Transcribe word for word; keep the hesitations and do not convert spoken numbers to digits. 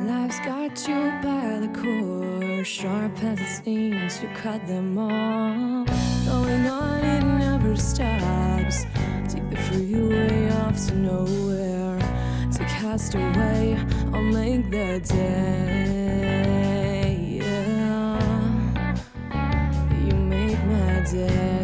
Life's got you by the core, sharp as it seems, you cut them off. Going on, it never stops. Take the freeway off to nowhere. To cast away, I'll make that day. Yeah, you make my day.